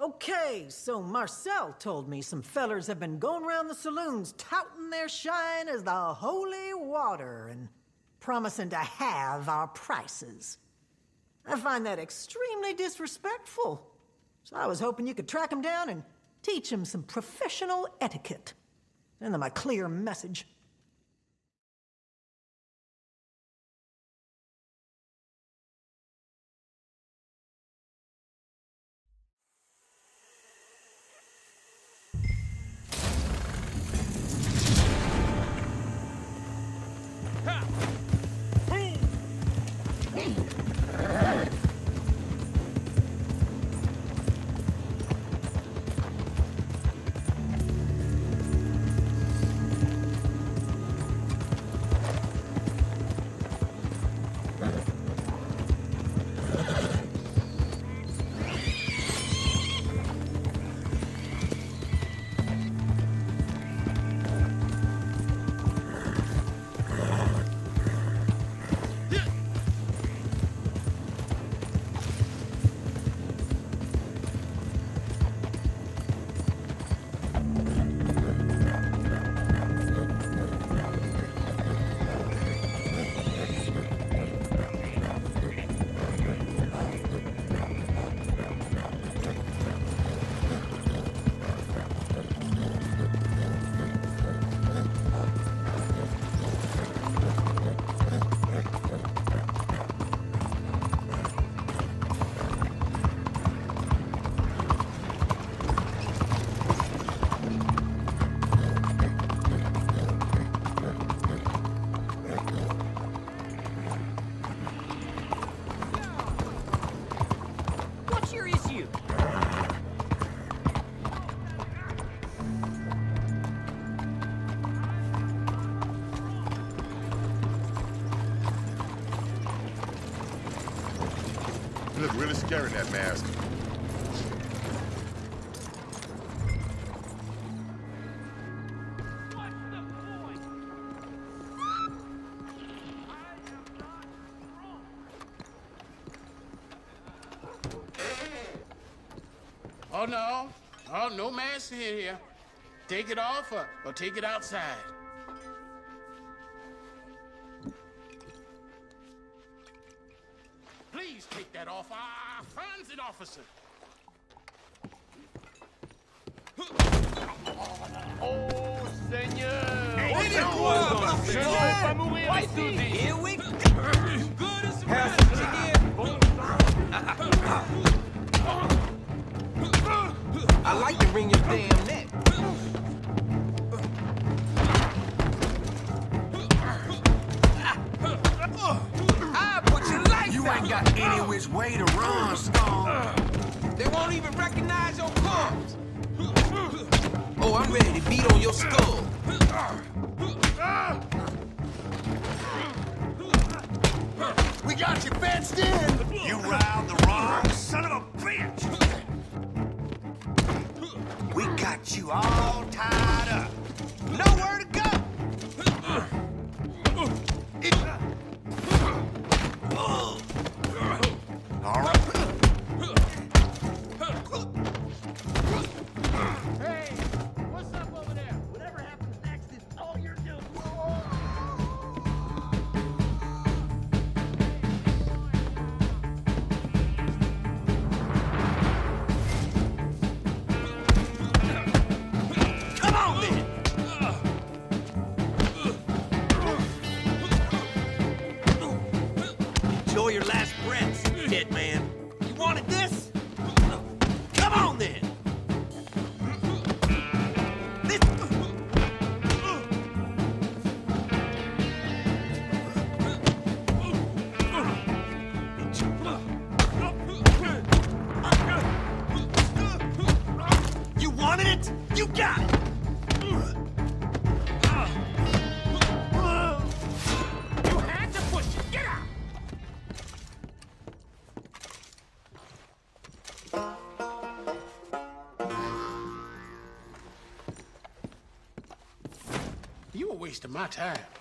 Okay, so Marcel told me some fellers have been going around the saloons touting their shine as the holy water and promising to halve our prices. I find that extremely disrespectful. So I was hoping you could track them down and teach them some professional etiquette. Send them a clear message. You look really scary in that mask. Oh, no. Oh, no mask in here. Take it off or take it outside. Please take that off. Finds it, officer. Oh, Seigneur! Hey, Je ne veux pas mourir ici! Here we go. Good as Pass it again. I like to wring your damn neck. I put your lights You out. ain't got any which way to run, Stone. They won't even recognize your corpse. Oh, I'm ready to beat on your skull. We got you fenced in. You riled the wrong son of a bitch. We got you all tied up. Nowhere to go. All right. Hey, what's up over there? Whatever happens next is all you're doing. Come on, then. Enjoy your last breaths, dead man. You wanted this? Come on, then. This... You wanted it? You got it! You had to push it. Get out. You were wasting my time.